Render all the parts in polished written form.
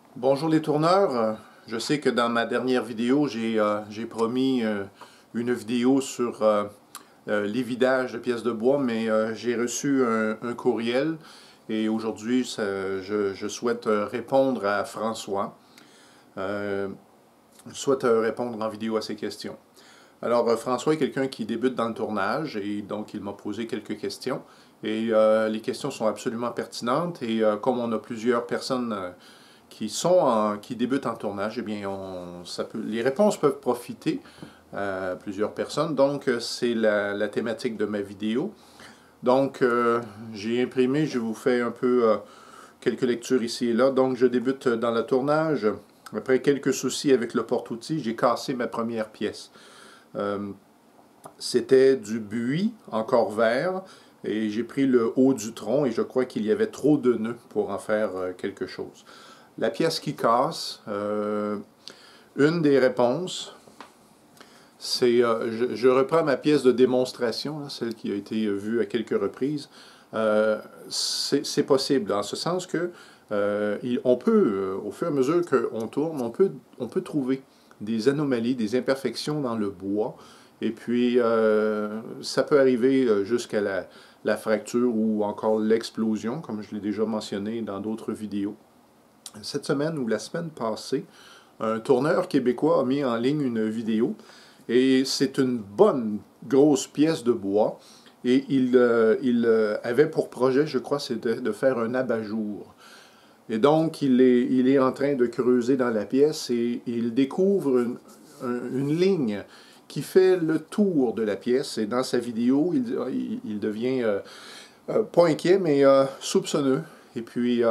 Bonjour les tourneurs. Je sais que dans ma dernière vidéo, j'ai promis une vidéo sur l'évidage de pièces de bois, mais j'ai reçu un courriel et aujourd'hui, je souhaite répondre à François. Euh, je souhaite répondre en vidéo à ses questions. Alors, François est quelqu'un qui débute dans le tournage et donc il m'a posé quelques questions. Et les questions sont absolument pertinentes et comme on a plusieurs personnes qui débutent en tournage, eh bien, les réponses peuvent profiter à plusieurs personnes. Donc, c'est la thématique de ma vidéo. Donc, j'ai imprimé, je vous fais un peu quelques lectures ici et là. Donc, je débute dans le tournage. Après quelques soucis avec le porte-outils, j'ai cassé ma première pièce. Euh, C'était du buis, encore vert, et j'ai pris le haut du tronc et je crois qu'il y avait trop de nœuds pour en faire quelque chose. La pièce qui casse, une des réponses, c'est, je reprends ma pièce de démonstration, là, celle qui a été vue à quelques reprises. C'est possible, en ce sens que on peut, au fur et à mesure qu'on tourne, on peut trouver des anomalies, des imperfections dans le bois. Et puis, ça peut arriver jusqu'à la fracture ou encore l'explosion, comme je l'ai déjà mentionné dans d'autres vidéos. Cette semaine ou la semaine passée, un tourneur québécois a mis en ligne une vidéo et c'est une bonne grosse pièce de bois et il avait pour projet, je crois, c'était de faire un abat-jour. Et donc, il est en train de creuser dans la pièce et il découvre une ligne qui fait le tour de la pièce. Et dans sa vidéo, il devient pas inquiet, mais soupçonneux. Et puis,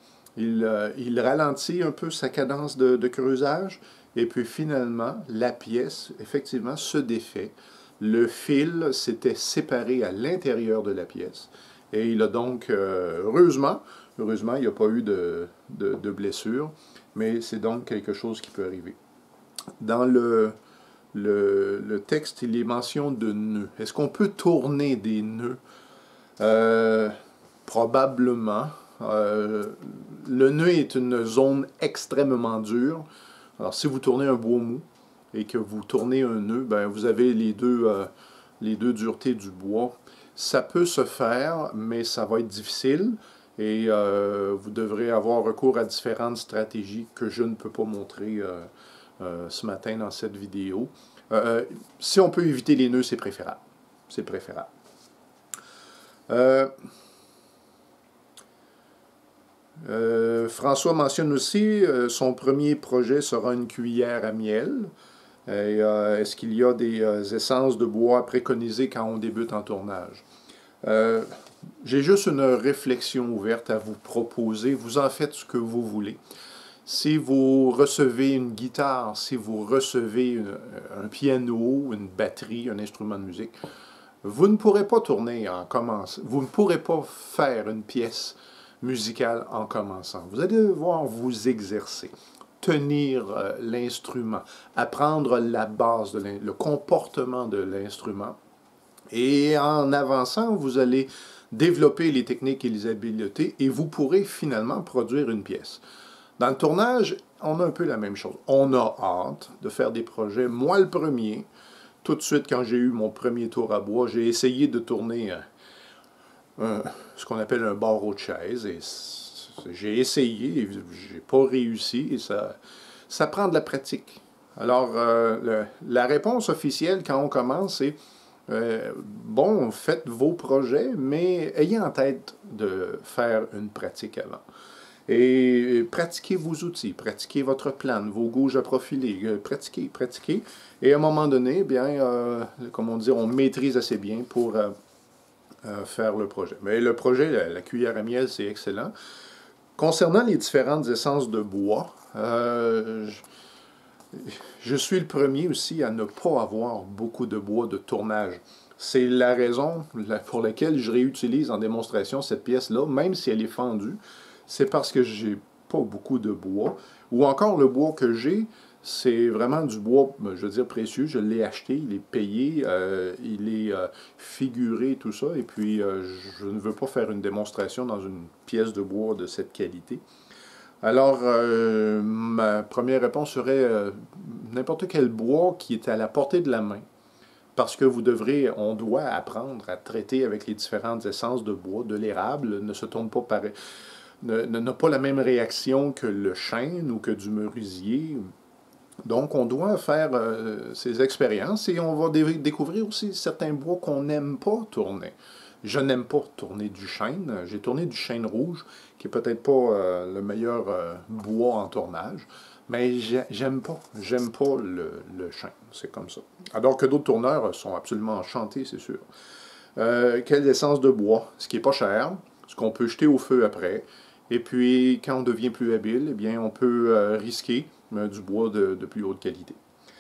il ralentit un peu sa cadence de creusage. Et puis, finalement, la pièce, effectivement, se défait. Le fil s'était séparé à l'intérieur de la pièce. Et il a donc, heureusement, il n'y a pas eu de blessure. Mais c'est donc quelque chose qui peut arriver. Dans le texte, il est mention de nœuds. Est-ce qu'on peut tourner des nœuds? Euh, Probablement. Euh, le nœud est une zone extrêmement dure. Alors, si vous tournez un bois mou et que vous tournez un nœud, ben, vous avez les deux duretés du bois. Ça peut se faire, mais ça va être difficile et vous devrez avoir recours à différentes stratégies que je ne peux pas montrer ce matin dans cette vidéo. Si on peut éviter les nœuds, c'est préférable. C'est préférable. Euh, François mentionne aussi son premier projet sera une cuillère à miel. Est-ce qu'il y a des essences de bois préconisées quand on débute en tournage? Euh, j'ai juste une réflexion ouverte à vous proposer. Vous en faites ce que vous voulez. Si vous recevez une guitare, si vous recevez un piano, une batterie, un instrument de musique, vous ne pourrez pas tourner en commençant. Vous ne pourrez pas faire une pièce musicale en commençant. Vous allez devoir vous exercer, tenir l'instrument, apprendre la base, le comportement de l'instrument. Et en avançant, vous allez développer les techniques et les habiletés et vous pourrez finalement produire une pièce. Dans le tournage, on a un peu la même chose. On a hâte de faire des projets. Moi, le premier, tout de suite, quand j'ai eu mon premier tour à bois, j'ai essayé de tourner ce qu'on appelle un barreau de chaise. Et j'ai essayé, et j'ai pas réussi. Et ça prend de la pratique. Alors, la réponse officielle quand on commence, c'est bon, faites vos projets, mais ayez en tête de faire une pratique avant. Et pratiquez vos outils, pratiquez votre plan, vos gauges à profiler, pratiquez, pratiquez. Et à un moment donné, bien, comme on dit, on maîtrise assez bien pour faire le projet. Mais le projet, la cuillère à miel, c'est excellent. Concernant les différentes essences de bois, je suis le premier aussi à ne pas avoir beaucoup de bois de tournage. C'est la raison pour laquelle je réutilise en démonstration cette pièce-là, même si elle est fendue. C'est parce que j'ai pas beaucoup de bois. Ou encore le bois que j'ai, c'est vraiment du bois, je veux dire, précieux. Je l'ai acheté, il est payé, il est figuré, tout ça. Et puis, je ne veux pas faire une démonstration dans une pièce de bois de cette qualité. Alors, ma première réponse serait n'importe quel bois qui est à la portée de la main. Parce que on doit apprendre à traiter avec les différentes essences de bois. De l'érable ne se tourne pas pareil, n'a pas la même réaction que le chêne ou que du merisier. Donc, on doit faire ces expériences et on va découvrir aussi certains bois qu'on n'aime pas tourner. Je n'aime pas tourner du chêne. J'ai tourné du chêne rouge, qui est peut-être pas le meilleur bois en tournage, mais j'aime pas le chêne. C'est comme ça. Alors que d'autres tourneurs sont absolument enchantés, c'est sûr. Quelle essence de bois? Ce qui n'est pas cher, ce qu'on peut jeter au feu après. Et puis, quand on devient plus habile, eh bien, on peut risquer du bois de plus haute qualité.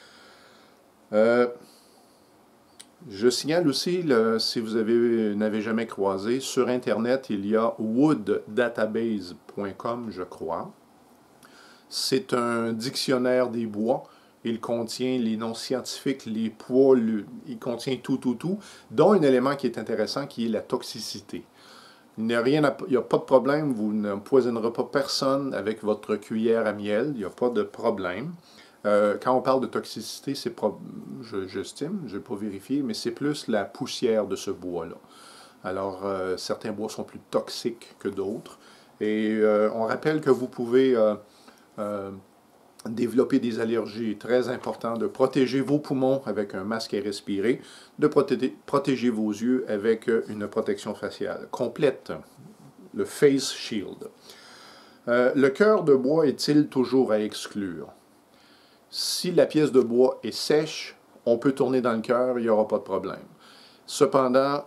Je signale aussi, si vous n'avez jamais croisé, sur Internet, il y a wooddatabase.com, je crois. C'est un dictionnaire des bois. Il contient les noms scientifiques, les poids, il contient tout, dont un élément qui est intéressant, qui est la toxicité. Il n'y a pas de problème, vous n'empoisonnerez pas personne avec votre cuillère à miel, il n'y a pas de problème. Quand on parle de toxicité, j'estime, je n'ai pas vérifié, mais c'est plus la poussière de ce bois-là. Alors, certains bois sont plus toxiques que d'autres. Et on rappelle que vous pouvez développer des allergies. Très important de protéger vos poumons avec un masque à respirer, de protéger vos yeux avec une protection faciale complète, le Face Shield. Le cœur de bois est-il toujours à exclure? Si la pièce de bois est sèche, on peut tourner dans le cœur, il n'y aura pas de problème. Cependant,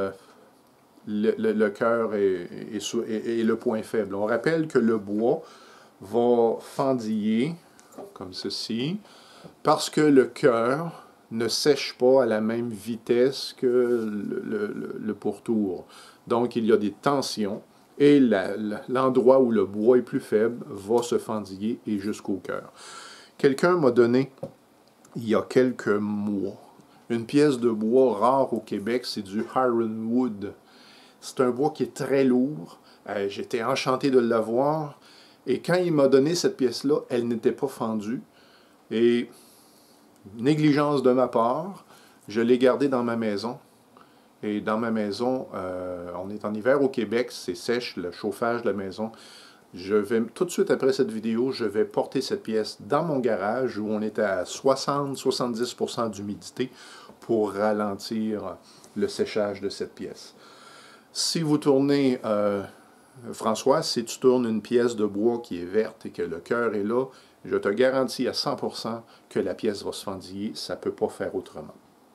le cœur est le point faible. On rappelle que le bois va fendiller, comme ceci, parce que le cœur ne sèche pas à la même vitesse que le pourtour. Donc, il y a des tensions, et l'endroit où le bois est plus faible va se fendiller et jusqu'au cœur. Quelqu'un m'a donné, il y a quelques mois, une pièce de bois rare au Québec, c'est du Ironwood. C'est un bois qui est très lourd. J'étais enchanté de l'avoir. Et quand il m'a donné cette pièce-là, elle n'était pas fendue. Et négligence de ma part, je l'ai gardée dans ma maison. Et dans ma maison, on est en hiver au Québec, c'est sèche, le chauffage de la maison. Tout de suite après cette vidéo, je vais porter cette pièce dans mon garage où on est à 60-70% d'humidité pour ralentir le séchage de cette pièce. Si vous tournez, François, si tu tournes une pièce de bois qui est verte et que le cœur est là, je te garantis à 100% que la pièce va se fendiller, ça ne peut pas faire autrement.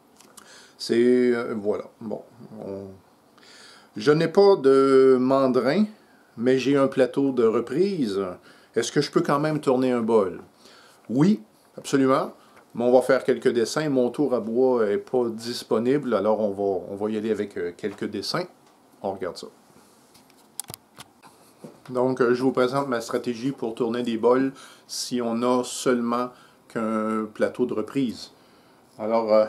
Voilà. Bon. Je n'ai pas de mandrin, mais j'ai un plateau de reprise. Est-ce que je peux quand même tourner un bol? Oui, absolument. Mais on va faire quelques dessins. Mon tour à bois n'est pas disponible, alors on va y aller avec quelques dessins. On regarde ça. Donc, je vous présente ma stratégie pour tourner des bols si on n'a seulement qu'un plateau de reprise. Alors,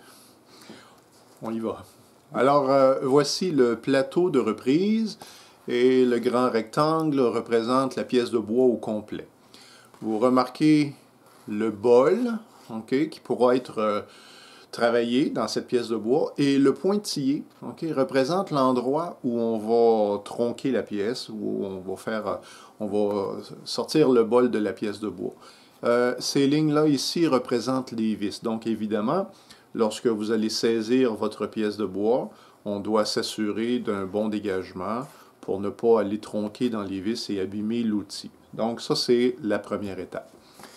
on y va. Alors, voici le plateau de reprise et le grand rectangle représente la pièce de bois au complet. Vous remarquez le bol, okay, qui pourra être travaillé dans cette pièce de bois, et le pointillé, okay, représente l'endroit où on va tronquer la pièce, où on va sortir le bol de la pièce de bois. Ces lignes-là ici représentent les vis. Donc évidemment, lorsque vous allez saisir votre pièce de bois, on doit s'assurer d'un bon dégagement pour ne pas aller tronquer dans les vis et abîmer l'outil. Donc ça, c'est la première étape.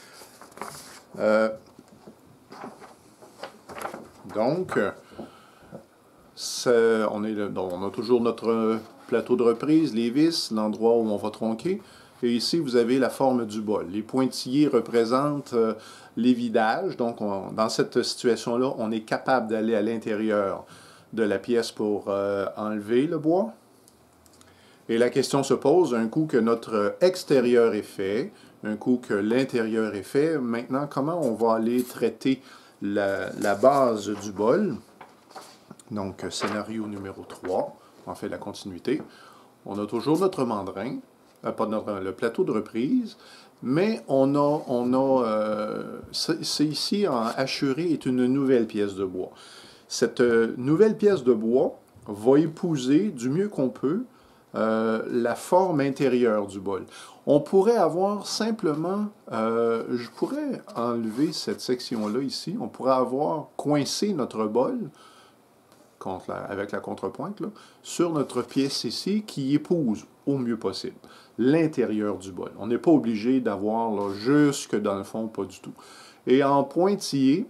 Donc, on a toujours notre plateau de reprise, les vis, l'endroit où on va tronquer. Et ici, vous avez la forme du bol. Les pointillés représentent les vidages. Donc, dans cette situation-là, on est capable d'aller à l'intérieur de la pièce pour enlever le bois. Et la question se pose, un coup que notre extérieur est fait, un coup que l'intérieur est fait, maintenant, comment on va aller traiter la base du bol? Donc, scénario numéro 3, on fait la continuité. On a toujours notre mandrin. pas le plateau de reprise, mais c'est ici en hachuré est une nouvelle pièce de bois. Cette nouvelle pièce de bois va épouser du mieux qu'on peut la forme intérieure du bol. On pourrait avoir simplement, je pourrais enlever cette section-là ici, on pourrait avoir coincé notre bol avec la contrepointe, là, sur notre pièce ici qui épouse au mieux possible l'intérieur du bol. On n'est pas obligé d'avoir là, jusque dans le fond, pas du tout. Et en pointillé,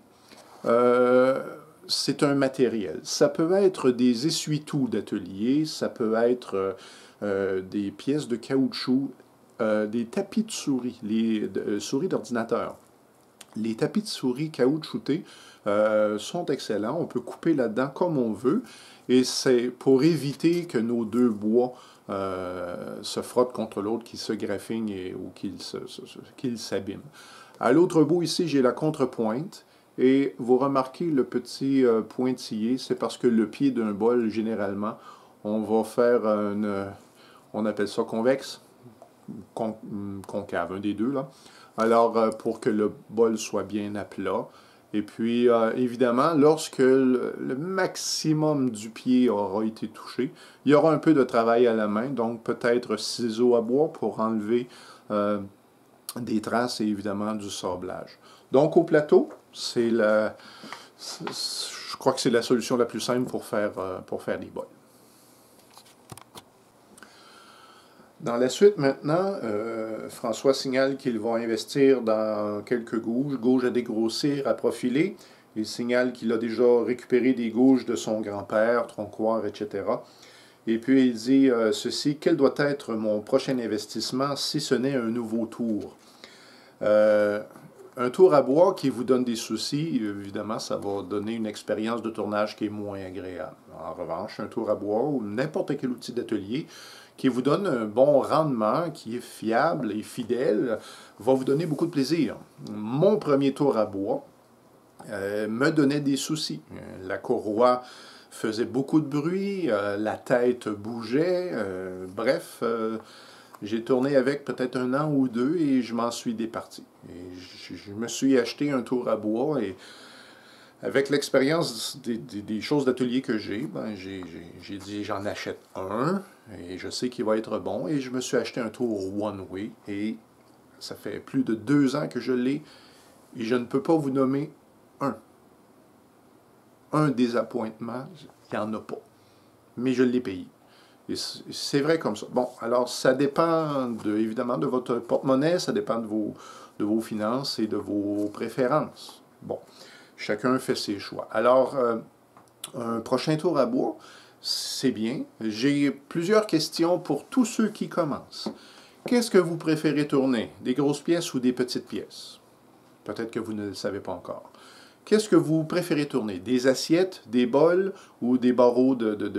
c'est un matériel. Ça peut être des essuie-tout d'atelier, ça peut être des pièces de caoutchouc, des tapis de souris, souris d'ordinateur. Les tapis de souris caoutchoutés sont excellents. On peut couper là-dedans comme on veut. Et c'est pour éviter que nos deux bois se frottent contre l'autre, qu'ils se graffignent ou qu'ils s'abîment. À l'autre bout ici, j'ai la contrepointe. Et vous remarquez le petit pointillé, c'est parce que le pied d'un bol, généralement, on va faire on appelle ça convexe, concave, un des deux, là. Alors, pour que le bol soit bien à plat. Et puis, évidemment, lorsque le maximum du pied aura été touché, il y aura un peu de travail à la main, donc peut-être ciseaux à bois pour enlever des traces et évidemment du sablage. Donc, au plateau, je crois que c'est la solution la plus simple pour faire des bols. Dans la suite, maintenant, François signale qu'il va investir dans quelques gouges à dégrossir, à profiler. Il signale qu'il a déjà récupéré des gouges de son grand-père, troncoirs, etc. Et puis il dit ceci: quel doit être mon prochain investissement si ce n'est un nouveau tour? Un tour à bois qui vous donne des soucis, évidemment, ça va donner une expérience de tournage qui est moins agréable. En revanche, un tour à bois ou n'importe quel outil d'atelier qui vous donne un bon rendement, qui est fiable et fidèle, va vous donner beaucoup de plaisir. Mon premier tour à bois me donnait des soucis. La courroie faisait beaucoup de bruit, la tête bougeait, bref... j'ai tourné avec peut-être 1 an ou 2 et je m'en suis départi. Et je me suis acheté un tour à bois et avec l'expérience des choses d'atelier que j'ai, ben j'ai dit j'en achète un et je sais qu'il va être bon et je me suis acheté un tour One Way et ça fait plus de 2 ans que je l'ai et je ne peux pas vous nommer un désappointement, il n'y en a pas. Mais je l'ai payé. Et c'est vrai comme ça. Bon, alors ça dépend évidemment de votre porte-monnaie, ça dépend de vos finances et de vos préférences. Bon, chacun fait ses choix. Alors, un prochain tour à bois, c'est bien. J'ai plusieurs questions pour tous ceux qui commencent. Qu'est-ce que vous préférez tourner? Des grosses pièces ou des petites pièces? Peut-être que vous ne le savez pas encore. Qu'est-ce que vous préférez tourner? Des assiettes, des bols ou des barreaux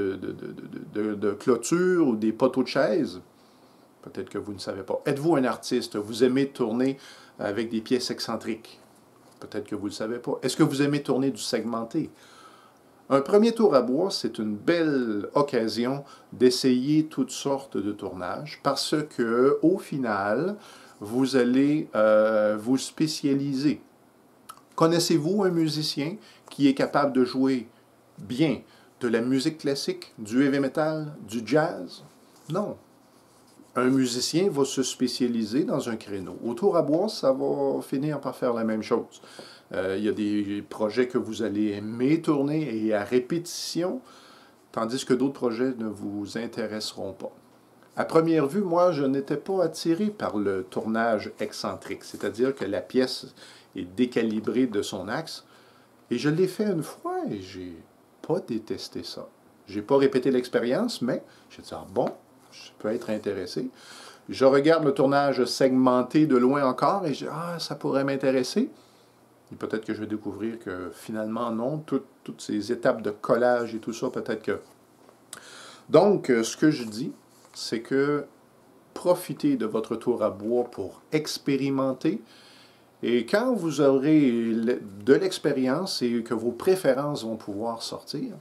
de clôture ou des poteaux de chaise? Peut-être que vous ne savez pas. Êtes-vous un artiste? Vous aimez tourner avec des pièces excentriques? Peut-être que vous ne le savez pas. Est-ce que vous aimez tourner du segmenté? Un premier tour à bois, c'est une belle occasion d'essayer toutes sortes de tournages parce que, au final, vous allez vous spécialiser. Connaissez-vous un musicien qui est capable de jouer bien de la musique classique, du heavy metal, du jazz? Non. Un musicien va se spécialiser dans un créneau. Au tour à bois, ça va finir par faire la même chose. Il y a des projets que vous allez aimer tourner et à répétition, tandis que d'autres projets ne vous intéresseront pas. À première vue, moi, je n'étais pas attiré par le tournage excentrique, c'est-à-dire que la pièce est décalibrée de son axe. Et je l'ai fait une fois et j'ai pas détesté ça. J'ai pas répété l'expérience, mais j'ai dit, ah bon, je peux être intéressé. Je regarde le tournage segmenté de loin encore et je dis, ah, ça pourrait m'intéresser. Et peut-être que je vais découvrir que finalement, non, toutes ces étapes de collage et tout ça, peut-être que... Donc, ce que je dis, c'est que profitez de votre tour à bois pour expérimenter. Et quand vous aurez de l'expérience et que vos préférences vont pouvoir sortir,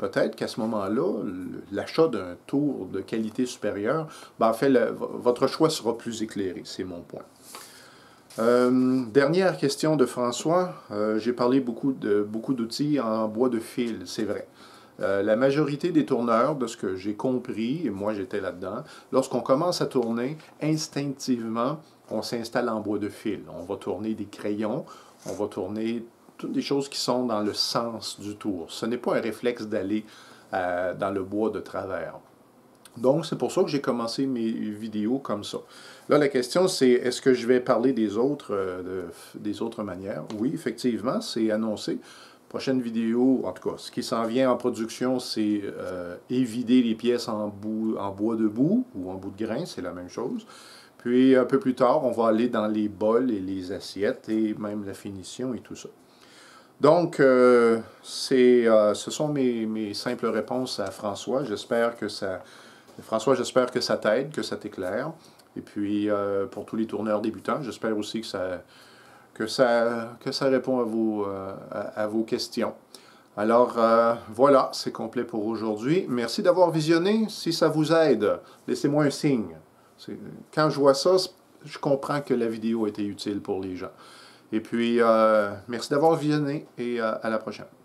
peut-être qu'à ce moment-là, l'achat d'un tour de qualité supérieure, ben, en fait, votre choix sera plus éclairé, c'est mon point. Dernière question de François. J'ai parlé beaucoup d'outils en bois de fil, c'est vrai. La majorité des tourneurs, de ce que j'ai compris, et moi j'étais là-dedans, lorsqu'on commence à tourner, instinctivement, on s'installe en bois de fil. On va tourner des crayons, on va tourner toutes des choses qui sont dans le sens du tour. Ce n'est pas un réflexe d'aller dans le bois de travers. Donc, c'est pour ça que j'ai commencé mes vidéos comme ça. Là, la question, c'est est-ce que je vais parler des autres manières? Oui, effectivement, c'est annoncé. Prochaine vidéo, en tout cas, ce qui s'en vient en production, c'est évider les pièces en bois de boue ou en bout de grain, c'est la même chose. Puis, un peu plus tard, on va aller dans les bols et les assiettes et même la finition et tout ça. Donc, ce sont mes simples réponses à François. J'espère que ça t'aide, que ça t'éclaire. Et puis, pour tous les tourneurs débutants, j'espère aussi que ça répond à vos questions. Alors, voilà, c'est complet pour aujourd'hui. Merci d'avoir visionné. Si ça vous aide, laissez-moi un signe. Quand je vois ça, je comprends que la vidéo a été utile pour les gens. Et puis, merci d'avoir visionné et à la prochaine.